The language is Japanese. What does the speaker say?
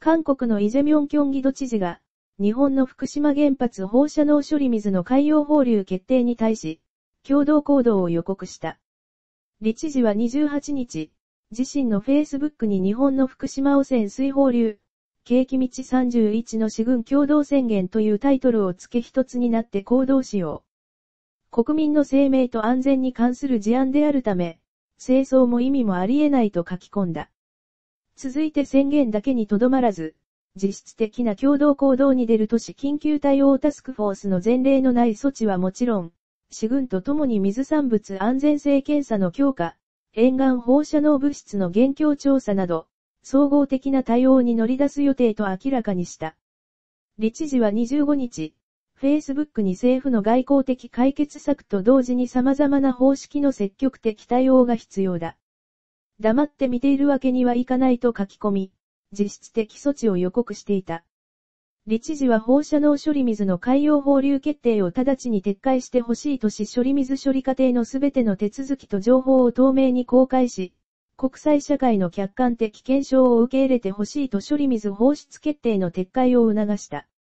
韓国のイ・ジェミョンキョンギド知事が、日本の福島原発放射能処理水の海洋放流決定に対し、共同行動を予告した。李知事は28日、自身のフェイスブックに日本の福島汚染水放流、景気道31の四郡共同宣言というタイトルを付け一つになって行動しよう。国民の生命と安全に関する事案であるため、清掃も意味もあり得ないと書き込んだ。続いて宣言だけにとどまらず、実質的な共同行動に出るとし緊急対応タスクフォースの前例のない措置はもちろん、四郡とともに水産物安全性検査の強化、沿岸放射能物質の現況調査など、総合的な対応に乗り出す予定と明らかにした。李知事は25日、Facebook に政府の外交的解決策と同時に様々な方式の積極的対応が必要だ。黙って見ているわけにはいかないと書き込み、実質的措置を予告していた。李知事は放射能処理水の海洋放流決定を直ちに撤回してほしいとし処理水処理過程のすべての手続きと情報を透明に公開し、国際社会の客観的検証を受け入れてほしいと処理水放出決定の撤回を促した。